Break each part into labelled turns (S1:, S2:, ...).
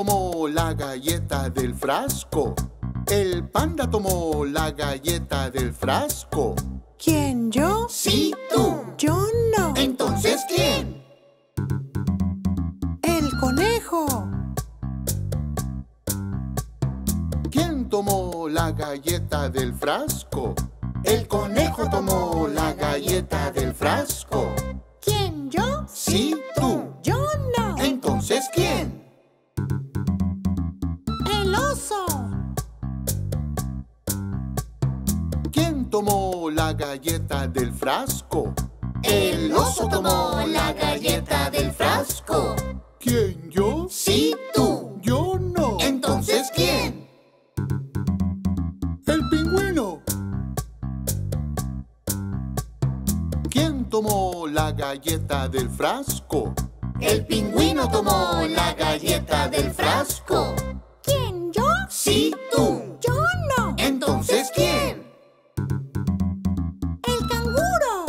S1: tomó la galleta del frasco? El panda tomó la galleta del frasco.
S2: ¿Quién, yo?
S1: Sí, tú.
S2: Yo no.
S1: Entonces, ¿quién?
S2: El conejo.
S1: ¿Quién tomó la galleta del frasco? El conejo tomó la galleta del frasco.
S2: ¿Quién, yo?
S1: Sí, tú.
S2: Yo no.
S1: Entonces, ¿quién?
S2: El oso.
S1: ¿Quién tomó la galleta del frasco? El oso tomó la galleta del frasco. ¿Quién, yo? Sí, tú. Yo no. Entonces, ¿quién? El pingüino. ¿Quién tomó la galleta del frasco? El pingüino tomó la galleta del frasco.
S2: ¿Quién, yo?
S1: Sí, tú.
S2: Yo no.
S1: Entonces, ¿quién?
S2: El canguro.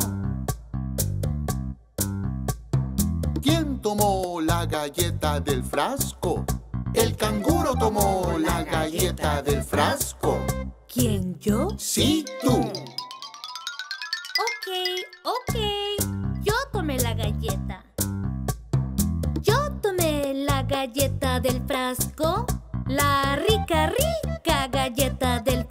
S1: ¿Quién tomó la galleta del frasco? El canguro tomó la galleta del frasco.
S2: ¿Quién, yo?
S1: Sí, tú.
S3: Ok. Yo tomé la galleta. Yo tomé la galleta del frasco. La rica, rica galleta del